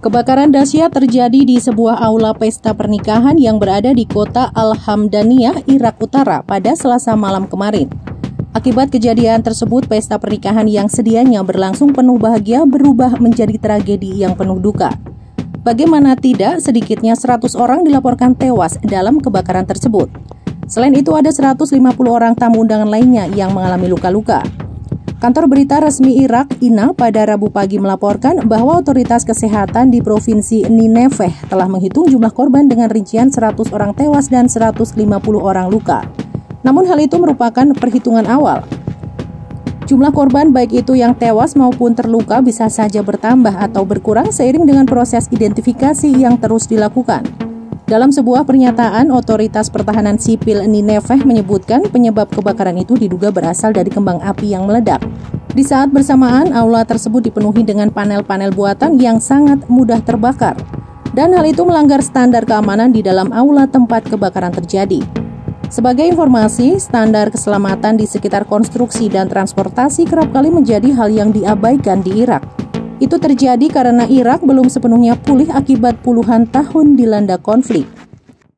Kebakaran dahsyat terjadi di sebuah aula pesta pernikahan yang berada di kota Al-Hamdaniyah, Irak Utara pada Selasa malam kemarin. Akibat kejadian tersebut, pesta pernikahan yang sedianya berlangsung penuh bahagia berubah menjadi tragedi yang penuh duka. Bagaimana tidak, sedikitnya 100 orang dilaporkan tewas dalam kebakaran tersebut. Selain itu, ada 150 orang tamu undangan lainnya yang mengalami luka-luka. Kantor berita resmi Irak, INA, pada Rabu pagi melaporkan bahwa otoritas kesehatan di Provinsi Nineveh telah menghitung jumlah korban dengan rincian 100 orang tewas dan 150 orang luka. Namun hal itu merupakan perhitungan awal. Jumlah korban baik itu yang tewas maupun terluka bisa saja bertambah atau berkurang seiring dengan proses identifikasi yang terus dilakukan. Dalam sebuah pernyataan, otoritas pertahanan sipil Nineveh menyebutkan penyebab kebakaran itu diduga berasal dari kembang api yang meledak. Di saat bersamaan, aula tersebut dipenuhi dengan panel-panel buatan yang sangat mudah terbakar. Dan hal itu melanggar standar keamanan di dalam aula tempat kebakaran terjadi. Sebagai informasi, standar keselamatan di sekitar konstruksi dan transportasi kerap kali menjadi hal yang diabaikan di Irak. Itu terjadi karena Irak belum sepenuhnya pulih akibat puluhan tahun dilanda konflik.